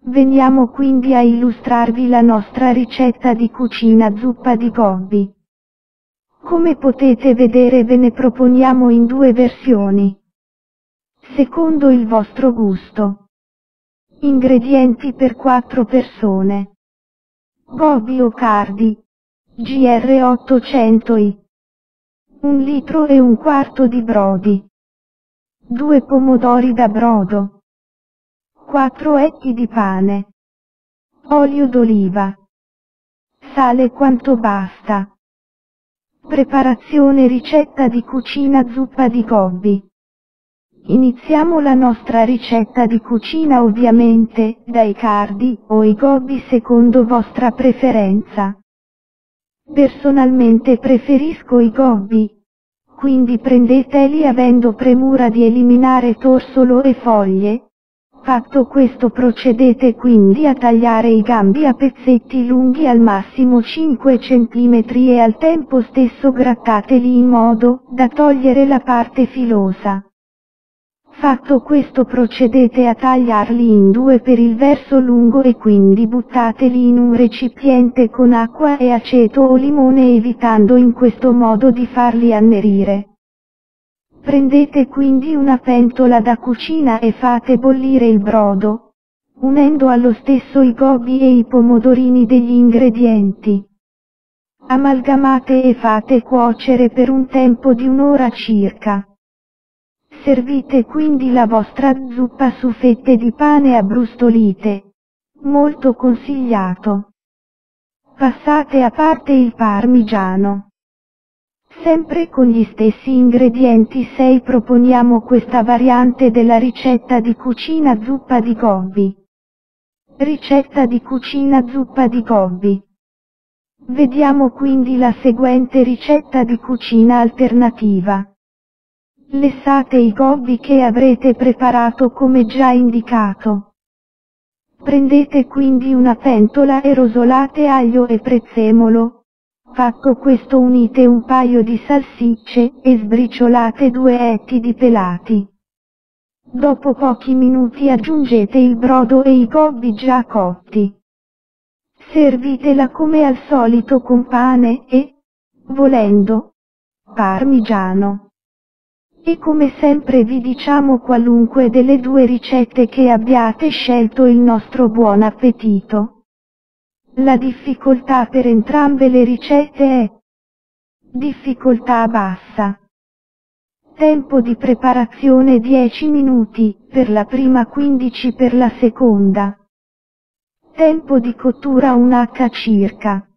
Veniamo quindi a illustrarvi la nostra ricetta di cucina zuppa di gobbi. Come potete vedere ve ne proponiamo in due versioni, secondo il vostro gusto. Ingredienti per 4 persone. Gobbi o cardi, GR 800i. 1 litro e un quarto di brodi. 2 pomodori da brodo. 4 etti di pane. Olio d'oliva. Sale quanto basta. Preparazione ricetta di cucina zuppa di gobbi. Iniziamo la nostra ricetta di cucina ovviamente dai cardi o i gobbi secondo vostra preferenza. Personalmente preferisco i gobbi, quindi prendeteli avendo premura di eliminare torsolo e foglie. Fatto questo procedete quindi a tagliare i gambi a pezzetti lunghi al massimo 5 cm e al tempo stesso grattateli in modo da togliere la parte filosa. Fatto questo procedete a tagliarli in due per il verso lungo e quindi buttateli in un recipiente con acqua e aceto o limone evitando in questo modo di farli annerire. Prendete quindi una pentola da cucina e fate bollire il brodo, unendo allo stesso i gobbi e i pomodorini degli ingredienti. Amalgamate e fate cuocere per un tempo di un'ora circa. Servite quindi la vostra zuppa su fette di pane abbrustolite, molto consigliato. Passate a parte il parmigiano. Sempre con gli stessi ingredienti 6 proponiamo questa variante della ricetta di cucina zuppa di gobbi. Ricetta di cucina zuppa di gobbi. Vediamo quindi la seguente ricetta di cucina alternativa. Lessate i gobbi che avrete preparato come già indicato. Prendete quindi una pentola e rosolate aglio e prezzemolo. Fatto questo unite un paio di salsicce e sbriciolate 2 etti di pelati. Dopo pochi minuti aggiungete il brodo e i gobbi già cotti. Servitela come al solito con pane e, volendo, parmigiano. E come sempre vi diciamo qualunque delle due ricette che abbiate scelto il nostro buon appetito. La difficoltà per entrambe le ricette è difficoltà bassa. Tempo di preparazione 10 minuti, per la prima 15 per la seconda. Tempo di cottura 1 h circa.